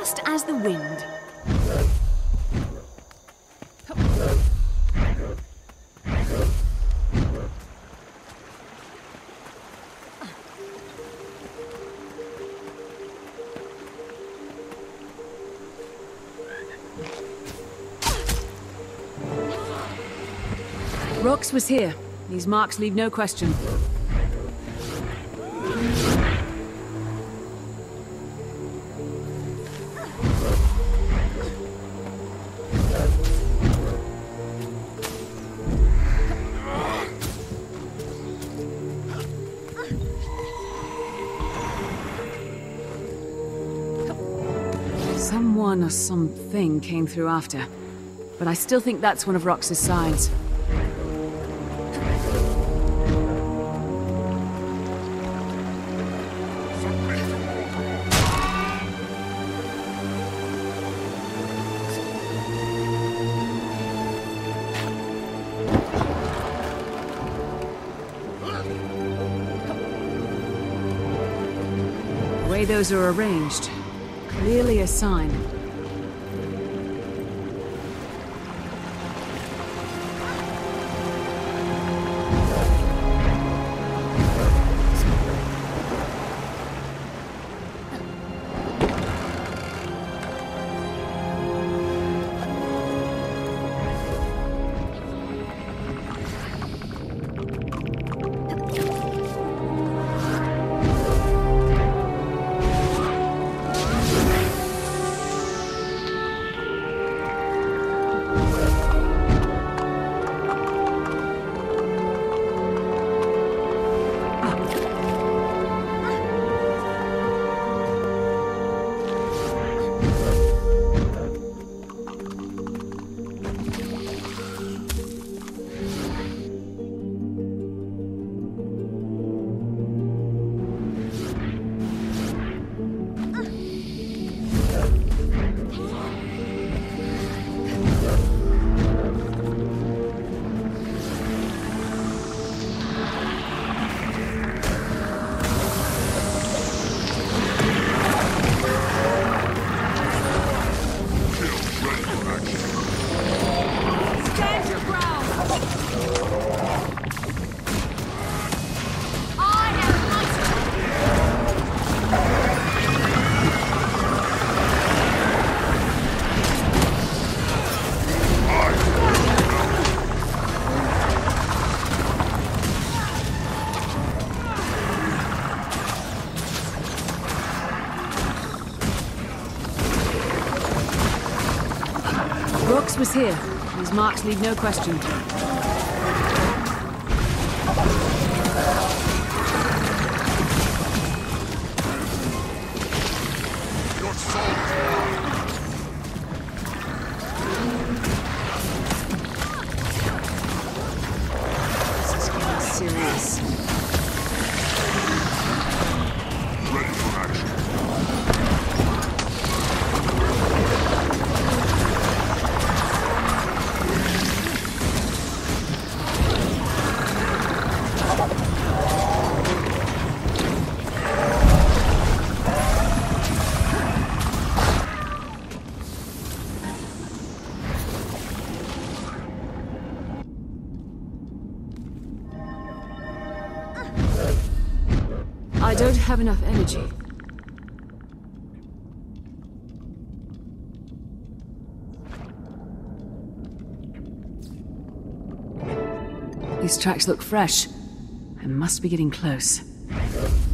fast as the wind. Rox was here. These marks leave no question. Someone or something came through after, but I still think that's one of Rox's signs. The way those are arranged, clearly a sign. Rox was here. These marks leave no question. Your soul is mine. This is getting serious. Ready for action. I don't have enough energy. These tracks look fresh. I must be getting close.